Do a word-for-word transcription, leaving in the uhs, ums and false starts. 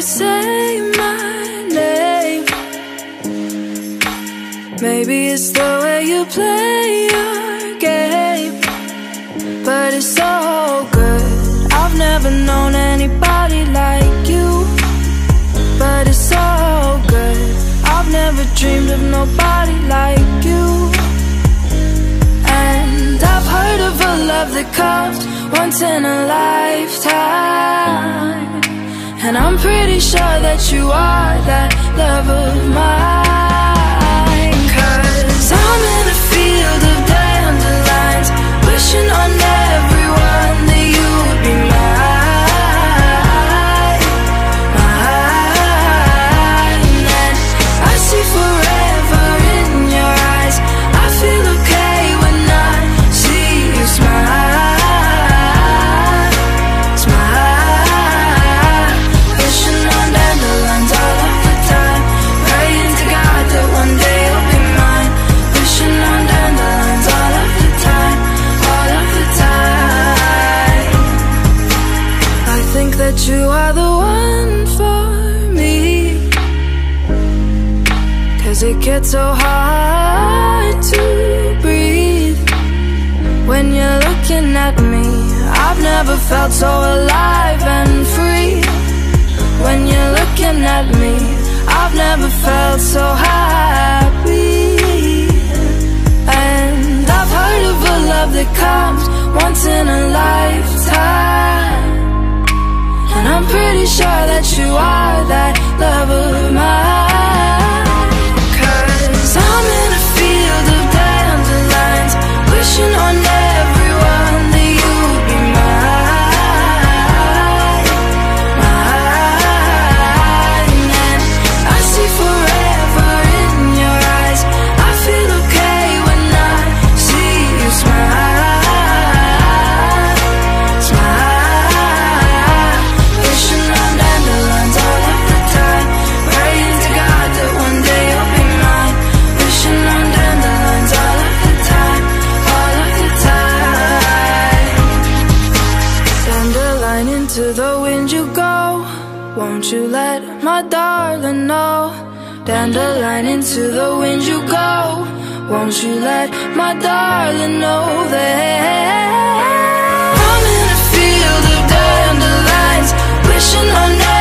say my name. Maybe it's the way you play your game, but it's so good. I've never known anybody like you, but it's so good. I've never dreamed of nobody like you. And I've heard of a love that comes once in a lifetime, and I'm pretty sure that you are that love of mine. Cause I'm in a field of dandelions, wishing on everyone that you would be mine, mine. And I see forever in your eyes. I feel okay when I see you smile, smile. Wishing on dandelions all of the time, praying to God that one day you'll be mine. Wishing on dandelions all of the time, all of the time. I think that you are the one for me, cause it gets so hard to breathe when you're looking at me. I've never felt so alive and free. When you're looking at me, I've never felt so happy. And I've heard of a love that comes once in a lifetime, and I'm pretty sure that you are that love of mine. Cause I'm in a field of dandelions, wishing on everyone that you would be mine, mine. And I see forever in your eyes. I feel okay when I see you smile, smile. Wishing on dandelions all of the time, praying to God that one day you'll be mine. Wishing on dandelions all of the time, all of the time. Dandelion, into the wind you go, won't you let my darling know? Dandelion, into the wind you go, won't you let my darling know that I'm in a field of dandelions, wishing on